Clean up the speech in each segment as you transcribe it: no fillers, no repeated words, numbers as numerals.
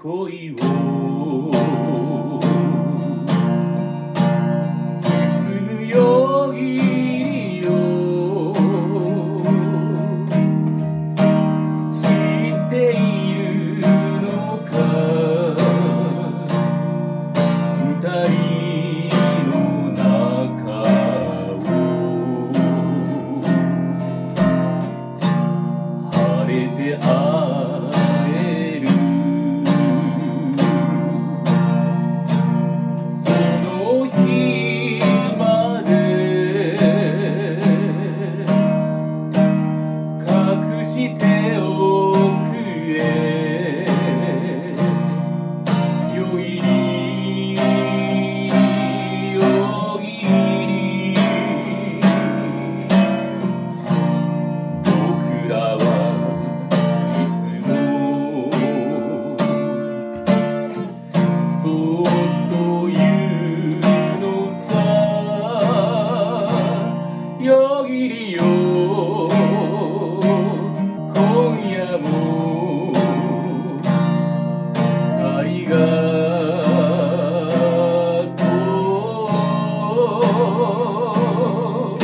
恋を包むよぎりを知っているのか二人の中を晴れて会えるしておくれよぎりよぎり僕らはいつもそっと言うのさよぎりよ今夜もありがとう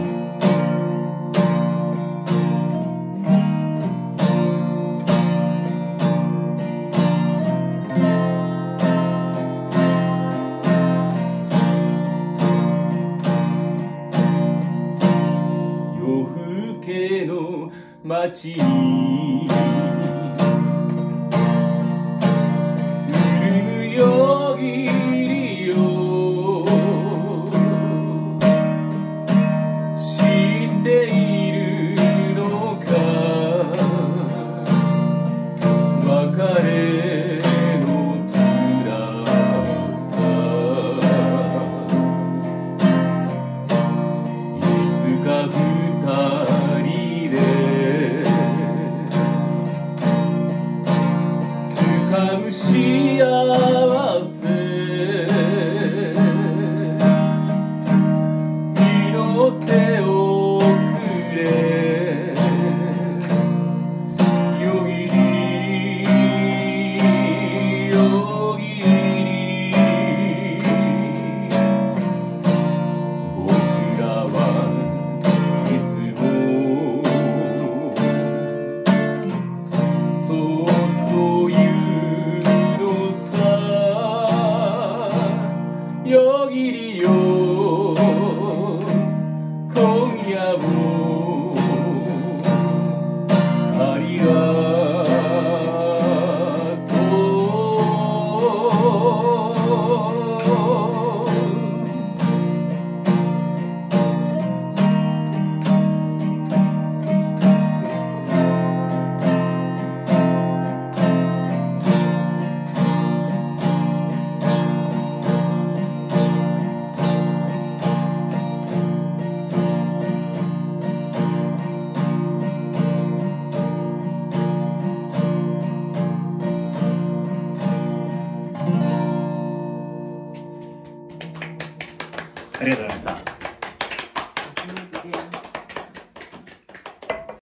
夜更けの街に潤むよぎりを知っているのか別れのつらさいつか二人で掴む幸せ祈っておくれよぎりよぎり僕らはいつもそっと言うよぎりよ今夜もありがとうありがとうございました。